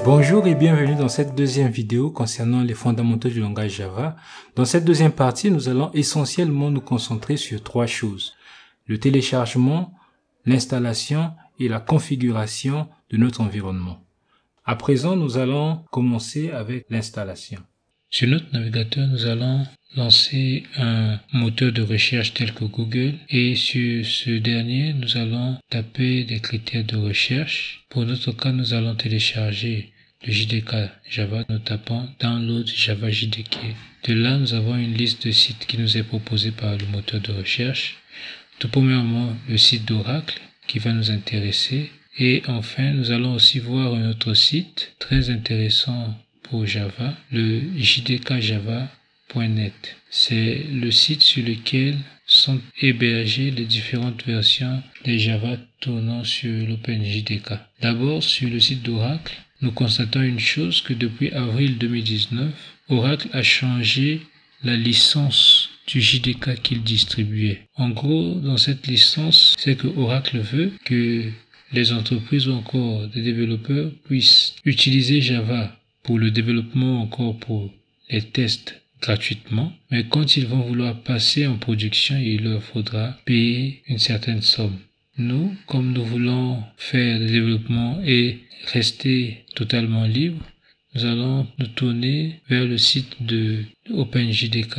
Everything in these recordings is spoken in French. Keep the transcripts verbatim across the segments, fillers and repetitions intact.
Bonjour et bienvenue dans cette deuxième vidéo concernant les fondamentaux du langage Java. Dans cette deuxième partie, nous allons essentiellement nous concentrer sur trois choses: le téléchargement, l'installation et la configuration de notre environnement. À présent, nous allons commencer avec l'installation. Sur notre navigateur, nous allons lancer un moteur de recherche tel que Google et sur ce dernier, nous allons taper des critères de recherche. Pour notre cas, nous allons télécharger le J D K Java, nous tapons Download Java J D K. De là, nous avons une liste de sites qui nous est proposée par le moteur de recherche. Tout premièrement, le site d'Oracle qui va nous intéresser. Et enfin, nous allons aussi voir un autre site très intéressant pour Java, le J D K Java point net. C'est le site sur lequel sont hébergées les différentes versions des Java tournant sur l'OpenJDK. D'abord, sur le site d'Oracle, nous constatons une chose, que depuis avril deux mille dix-neuf, Oracle a changé la licence du J D K qu'il distribuait. En gros, dans cette licence, c'est que Oracle veut que les entreprises ou encore des développeurs puissent utiliser Java pour le développement, encore pour les tests gratuitement, mais quand ils vont vouloir passer en production, il leur faudra payer une certaine somme. Nous, comme nous voulons faire le développement et rester totalement libre, nous allons nous tourner vers le site de OpenJDK.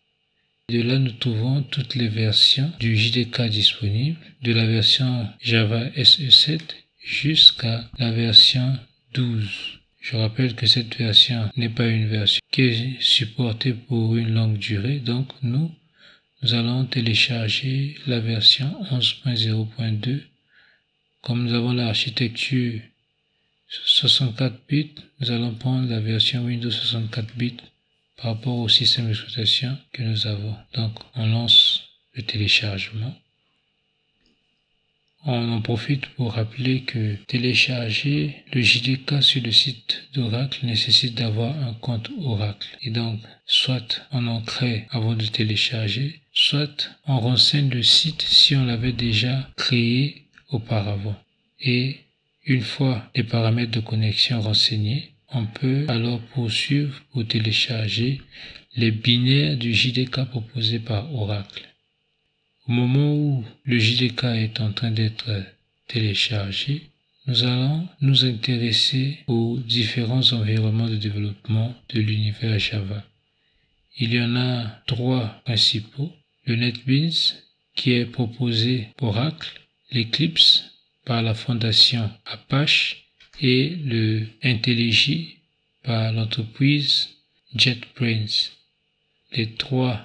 De là, nous trouvons toutes les versions du J D K disponibles, de la version Java S E sept jusqu'à la version douze. Je rappelle que cette version n'est pas une version qui est supportée pour une longue durée, donc nous, nous allons télécharger la version onze point zéro point deux. Comme nous avons l'architecture soixante-quatre bits, nous allons prendre la version Windows soixante-quatre bits par rapport au système d'exploitation que nous avons. Donc, on lance le téléchargement. On en profite pour rappeler que télécharger le J D K sur le site d'Oracle nécessite d'avoir un compte Oracle. Et donc, soit on en crée avant de télécharger, soit on renseigne le site si on l'avait déjà créé auparavant. Et une fois les paramètres de connexion renseignés, on peut alors poursuivre ou télécharger les binaires du J D K proposés par Oracle. Au moment où le J D K est en train d'être téléchargé, nous allons nous intéresser aux différents environnements de développement de l'univers Java. Il y en a trois principaux: le NetBeans qui est proposé par Oracle, l'Eclipse par la fondation Apache et le IntelliJ par l'entreprise JetBrains. Les trois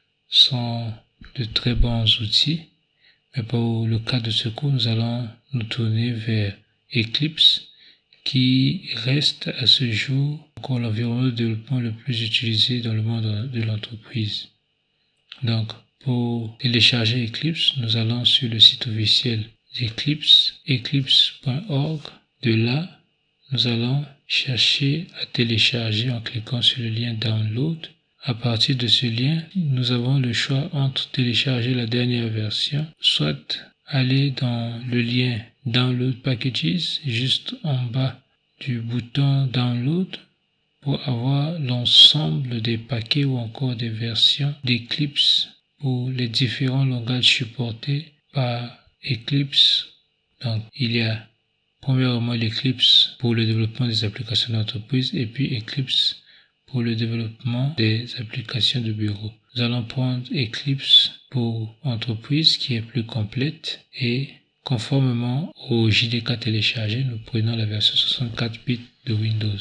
sont de très bons outils, mais pour le cas de secours, nous allons nous tourner vers Eclipse, qui reste à ce jour encore l'environnement de développement le plus utilisé dans le monde de l'entreprise. Donc, pour télécharger Eclipse, nous allons sur le site officiel d'Eclipse, eclipse point org. De là, nous allons chercher à télécharger en cliquant sur le lien Download. À partir de ce lien, nous avons le choix entre télécharger la dernière version, soit aller dans le lien Download Packages, juste en bas du bouton Download, pour avoir l'ensemble des paquets ou encore des versions d'Eclipse pour les différents langages supportés par Eclipse. Donc, il y a premièrement l'Eclipse pour le développement des applications d'entreprise et puis Eclipse pour le développement des applications de bureau. Nous allons prendre Eclipse pour entreprise qui est plus complète et conformément au J D K téléchargé, nous prenons la version soixante-quatre bits de Windows.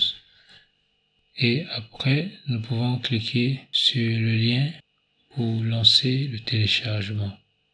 Et après, nous pouvons cliquer sur le lien pour lancer le téléchargement.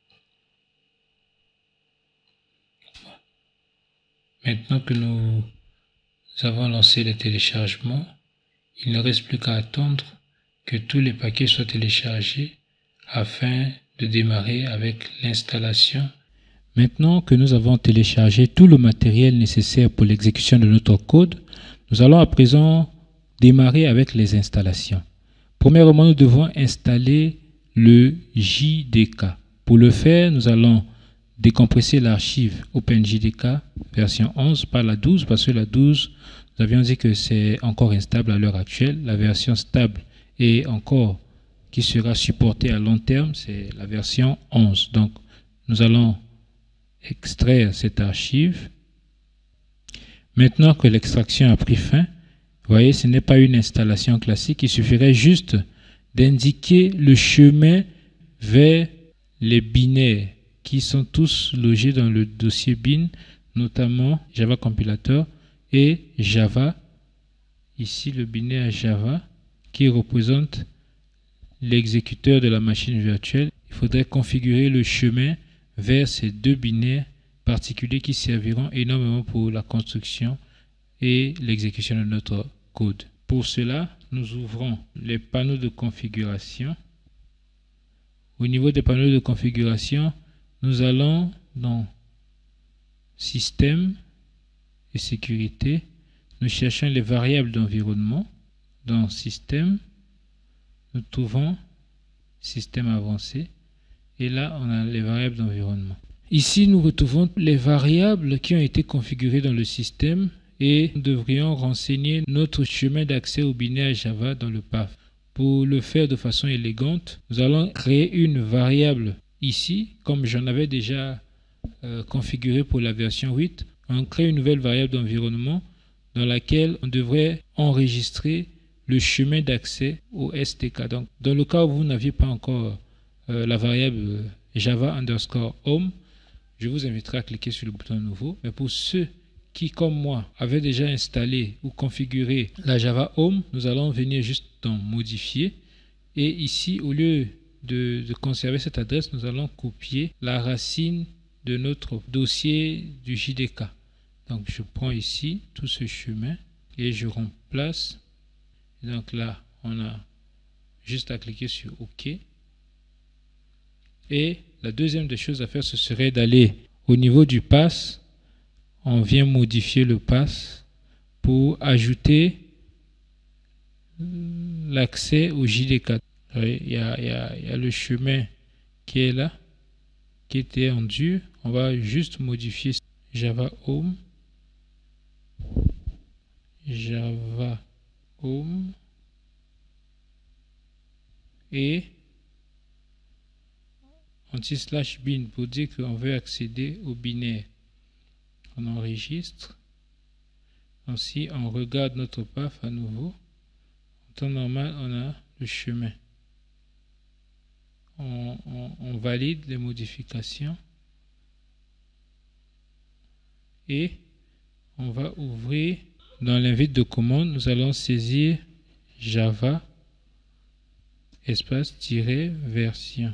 Maintenant que nous avons lancé le téléchargement, il ne reste plus qu'à attendre que tous les paquets soient téléchargés afin de démarrer avec l'installation. Maintenant que nous avons téléchargé tout le matériel nécessaire pour l'exécution de notre code, nous allons à présent démarrer avec les installations. Premièrement, nous devons installer le J D K. Pour le faire, nous allons décompresser l'archive OpenJDK version onze par la douze, parce que la douze Nous avions dit que c'est encore instable à l'heure actuelle. La version stable et encore qui sera supportée à long terme, c'est la version onze. Donc, nous allons extraire cette archive. Maintenant que l'extraction a pris fin, vous voyez, ce n'est pas une installation classique. Il suffirait juste d'indiquer le chemin vers les binaires qui sont tous logés dans le dossier bin, notamment Java Compilator et Java. Ici, le binaire Java qui représente l'exécuteur de la machine virtuelle. Il faudrait configurer le chemin vers ces deux binaires particuliers qui serviront énormément pour la construction et l'exécution de notre code. Pour cela, nous ouvrons les panneaux de configuration. Au niveau des panneaux de configuration, nous allons dans Système et Sécurité. Nous cherchons les variables d'environnement. Dans Système, nous trouvons Système avancé. Et là, on a les variables d'environnement. Ici, nous retrouvons les variables qui ont été configurées dans le système et nous devrions renseigner notre chemin d'accès au binaire Java dans le P A F. Pour le faire de façon élégante, nous allons créer une variable ici, comme j'en avais déjà euh, configuré pour la version huit. On crée une nouvelle variable d'environnement dans laquelle on devrait enregistrer le chemin d'accès au S T K. Donc, dans le cas où vous n'aviez pas encore euh, la variable Java underscore home, je vous inviterai à cliquer sur le bouton nouveau. Mais pour ceux qui, comme moi, avaient déjà installé ou configuré la Java Home, nous allons venir juste dans Modifier. Et ici, au lieu de, de conserver cette adresse, nous allons copier la racine de notre dossier du J D K. Donc, je prends ici tout ce chemin et je remplace. Et donc là, on a juste à cliquer sur OK. Et la deuxième des choses à faire, ce serait d'aller au niveau du pass. On vient modifier le pass pour ajouter l'accès au J D K. Il y a, il y a, il y a le chemin qui est là, qui était en dur. On va juste modifier Java Home. Java Home. Et anti-slash bin pour dire qu'on veut accéder au binaire. On enregistre. Ainsi, on regarde notre P A F à nouveau. En temps normal, on a le chemin. On, on, on valide les modifications. Et on va ouvrir dans l'invite de commande. Nous allons saisir Java espace tiret version.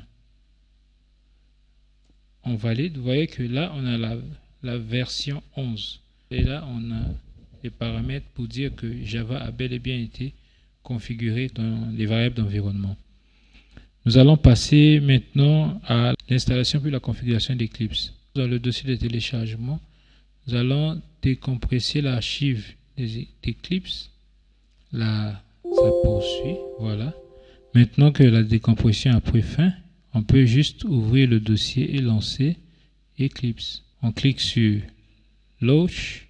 On valide. Vous voyez que là, on a la, la version onze. Et là, on a les paramètres pour dire que Java a bel et bien été configuré dans les variables d'environnement. Nous allons passer maintenant à l'installation puis la configuration d'Eclipse. Dans le dossier de téléchargement, nous allons décompresser l'archive d'Eclipse. Là, ça poursuit. Voilà. Maintenant que la décompression a pris fin, on peut juste ouvrir le dossier et lancer Eclipse. On clique sur Launch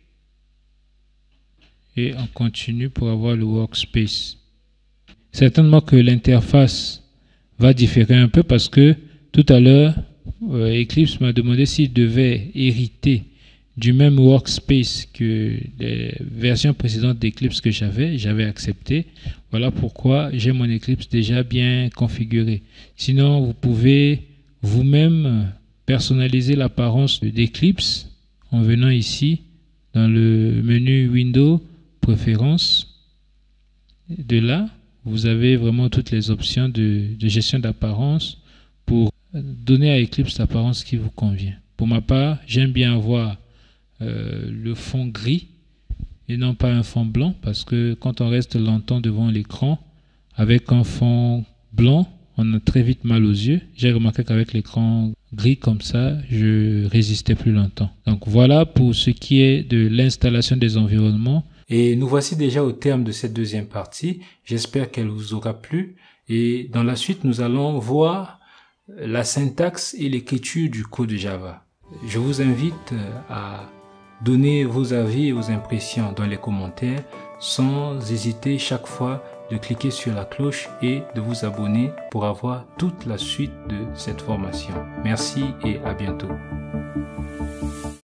et on continue pour avoir le workspace. Certainement que l'interface va différer un peu parce que tout à l'heure, euh, Eclipse m'a demandé s'il devait hériter du même workspace que les versions précédentes d'Eclipse que j'avais. J'avais accepté. Voilà pourquoi j'ai mon Eclipse déjà bien configuré. Sinon, vous pouvez vous-même personnaliser l'apparence d'Eclipse en venant ici dans le menu Windows, Préférences. De là, vous avez vraiment toutes les options de, de gestion d'apparence pour donner à Eclipse l'apparence qui vous convient. Pour ma part, j'aime bien avoir euh, le fond gris et non pas un fond blanc parce que quand on reste longtemps devant l'écran avec un fond blanc, on a très vite mal aux yeux. J'ai remarqué qu'avec l'écran gris comme ça, je résistais plus longtemps. Donc voilà pour ce qui est de l'installation des environnements. Et nous voici déjà au terme de cette deuxième partie. J'espère qu'elle vous aura plu. Et dans la suite, nous allons voir la syntaxe et l'écriture du code Java. Je vous invite à Donnez vos avis et vos impressions dans les commentaires sans hésiter chaque fois de cliquer sur la cloche et de vous abonner pour avoir toute la suite de cette formation. Merci et à bientôt.